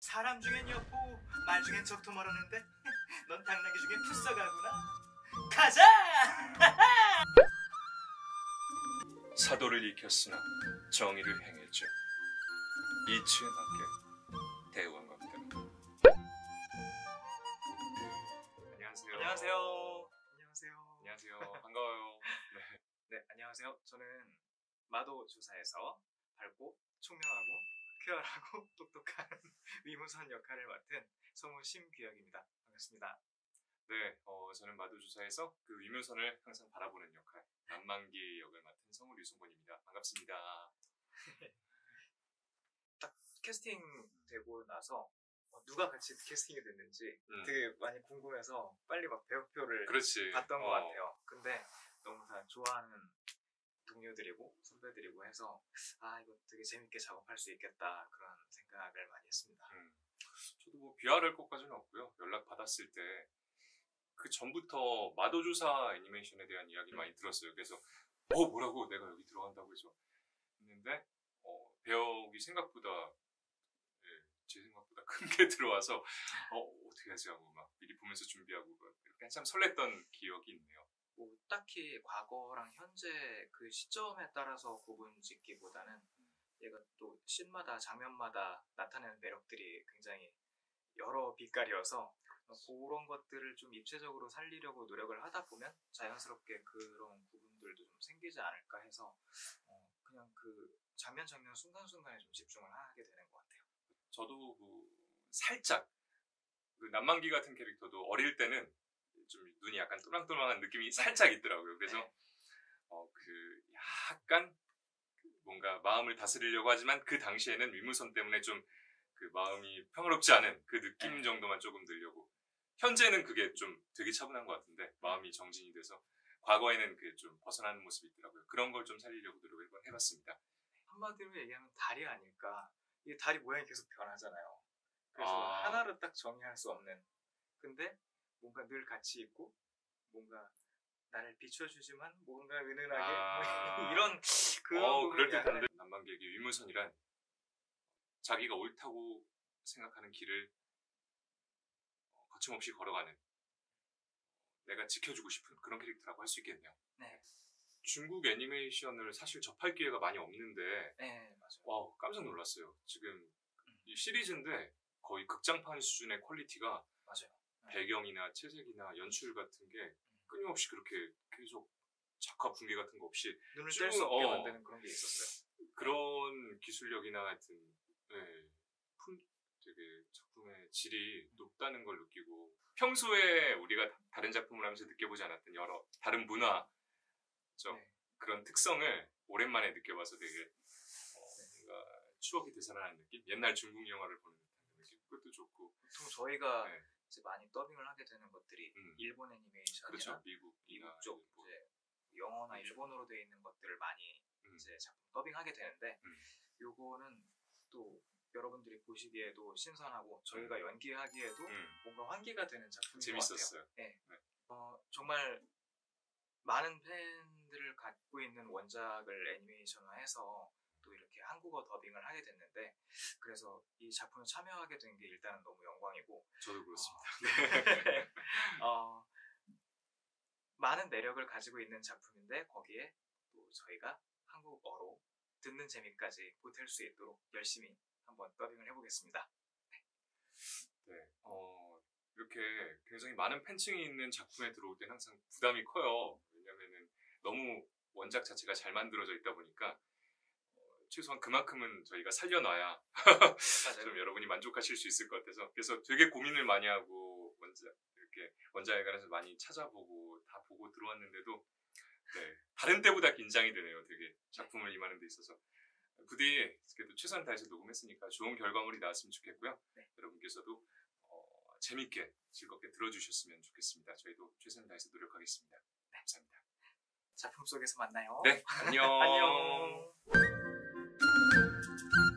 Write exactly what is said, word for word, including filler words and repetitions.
사람 중엔 여포, 말 중엔 적토 말하는데 넌 당나귀 중에 풋사가구나. 가자! 사도를 익혔으나 정의를 행했죠. 이치에 맞게 대우한 겁니다. 안녕하세요. 안녕하세요. 안녕하세요. 안녕하세요. 반가워요. 네. 네, 안녕하세요. 저는 마도조사에서 밝고 총명하고 쾌활하고 똑똑한 위무선 역할을 맡은 성우 심규혁입니다. 반갑습니다. 네, 어, 저는 마도조사에서 그 위무선을 항상 바라보는 역할, 남만기 역을 맡은 성우 류승권입니다. 반갑습니다. 딱 캐스팅 되고 나서 누가 같이 캐스팅이 됐는지 음. 되게 많이 궁금해서 빨리 막 배우표를 그렇지. 봤던 어. 것 같아요. 근데 너무 다 좋아하는 동료들이고 선배들이고 해서 아 이거 되게 재밌게 작업할 수 있겠다 그런 생각을 많이 했습니다. 음. 저도 뭐 비하할 것까지는 없고요. 연락 받았을 때 그 전부터 마도조사 애니메이션에 대한 이야기 많이 들었어요. 그래서 어 뭐라고 내가 여기 들어간다고 해서 했는데 어, 배역이 생각보다 네, 제 생각보다 큰 게 들어와서 어 어떻게 하지 하고 막 미리 보면서 준비하고 이렇게 한참 설렜던 기억이 있네요. 뭐 딱히 과거랑 현재 그 시점에 따라서 구분 짓기보다는 얘가 또 씬마다 장면마다 나타내는 매력들이 굉장히 여러 빛깔이어서 그런 것들을 좀 입체적으로 살리려고 노력을 하다 보면 자연스럽게 그런 부분들도 좀 생기지 않을까 해서 어 그냥 그 장면 장면 순간순간에 좀 집중을 하게 되는 것 같아요. 저도 그 살짝 그 남만기 같은 캐릭터도 어릴 때는 좀 눈이 약간 또랑또랑한 느낌이 살짝 있더라고요. 그래서 네. 어 그 약간 뭔가 마음을 다스리려고 하지만 그 당시에는 위무선 때문에 좀 그 마음이 평화롭지 않은 그 느낌 네. 정도만 조금 들려고. 현재는 그게 좀 되게 차분한 것 같은데 마음이 정진이 돼서 과거에는 그 좀 벗어나는 모습이 있더라고요. 그런 걸 좀 살리려고 노력을 해봤습니다. 한마디로 얘기하면 달이 아닐까. 이게 달이 모양이 계속 변하잖아요. 그래서 아. 하나로 딱 정의할 수 없는. 근데 뭔가 늘 같이 있고 뭔가 나를 비춰주지만 뭔가 은은하게 아. 이런 그런 어, 부분이 그럴 약간 듯한데 남만기에게 위무선이란 자기가 옳다고 생각하는 길을 거침없이 걸어가는 내가 지켜주고 싶은 그런 캐릭터라고 할 수 있겠네요. 네. 중국 애니메이션을 사실 접할 기회가 많이 없는데 네, 맞아요. 와 깜짝 놀랐어요. 지금 이 시리즈인데 거의 극장판 수준의 퀄리티가 맞아요. 네. 배경이나 채색이나 연출 같은 게 끊임없이 그렇게 계속 작화 붕괴 같은 거 없이 눈을 쭉, 뗄 수 없게 어, 만드는 그런 게 있었어요. 그런 기술력이나 하여튼 네, 품, 되게 작품의 질이 높다는 걸 느끼고 평소에 우리가 다른 작품을 하면서 느껴보지 않았던 여러 다른 문화 네. 그런 특성을 오랜만에 느껴봐서 되게 어, 뭔가 추억이 되살아나는 느낌? 옛날 중국 영화를 보는 듯한 느낌? 그것도 좋고 보통 저희가 네. 이제 많이 더빙을 하게 되는 것들이 음. 일본 애니메이션이나 그렇죠. 미국이나 미국 쪽 뭐. 이제 영어나 일본어로 되어 있는 것들을 많이 음. 이제 작품 더빙하게 되는데 음. 요거는 또 여러분들이 보시기에도 신선하고 저희가 연기하기에도 음. 뭔가 환기가 되는 작품인 재밌었어요. 것 같아요. 네. 네. 어, 정말 많은 팬들을 갖고 있는 원작을 애니메이션화해서 또 이렇게 한국어 더빙을 하게 됐는데 그래서 이 작품에 참여하게 된 게 일단은 너무 영광이고 저도 그렇습니다. 어, 어, 많은 매력을 가지고 있는 작품인데 거기에 또 저희가 한국어로 듣는 재미까지 보탤 수 있도록 열심히 한번 더빙을 해보겠습니다. 네, 어, 이렇게 굉장히 많은 팬층이 있는 작품에 들어올 땐 항상 부담이 커요. 왜냐면은 너무 원작 자체가 잘 만들어져 있다 보니까 어, 최소한 그만큼은 저희가 살려놔야 좀 여러분이 만족하실 수 있을 것 같아서 그래서 되게 고민을 많이 하고 원작 이렇게 원작에 관해서 많이 찾아보고 다 보고 들어왔는데도 네, 다른 때보다 긴장이 되네요. 되게 작품을 임하는 데 있어서 부디 그래도 최선을 다해서 녹음했으니까 좋은 결과물이 나왔으면 좋겠고요. 네. 여러분께서도 어, 재밌게 즐겁게 들어주셨으면 좋겠습니다. 저희도 최선을 다해서 노력하겠습니다. 네, 감사합니다. 작품 속에서 만나요. 네, 안녕. 안녕.